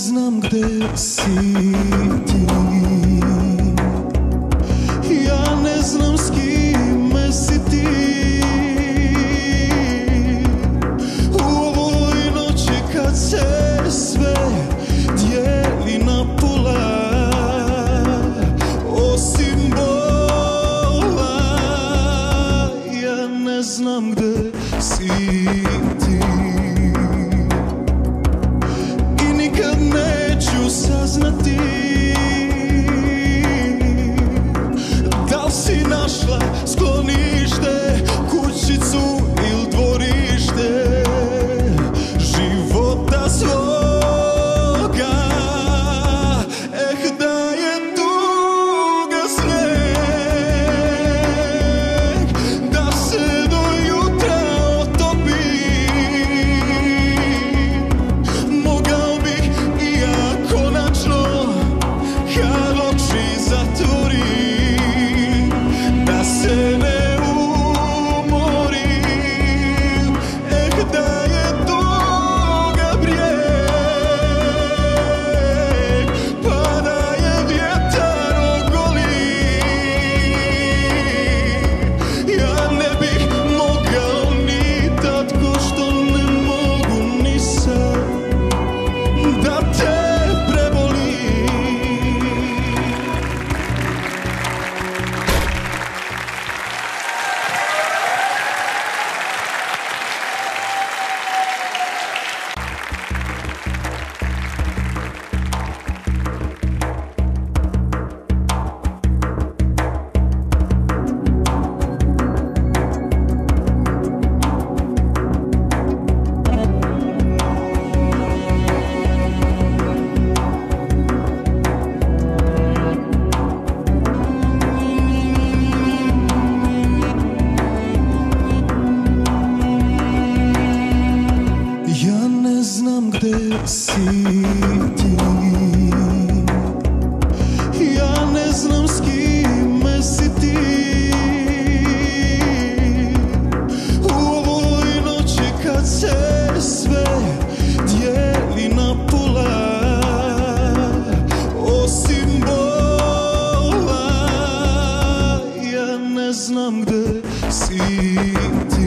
znam gde si ti, ja ne znam s kime si ti. U ovoj noći kad se sve dijeli na pola, osim bola, ja ne znam gde si ti. Neću saznati da li si našla sklonište, kućicu ili dvorište života svoga. Da je tuga sneg, da se do jutra otopi, mogao bih kad oči zatvorim, da se ne umorim. Da je tuga brijeg, pa da je vjetar ogoli, ja ne bih mogao ni tad, ko što ne mogu ni sad, da te gde si ti, ja ne znam s kime si ti. U ovoj noći kad se sve dijeli na pola, osim bola, ja ne znam gde si ti.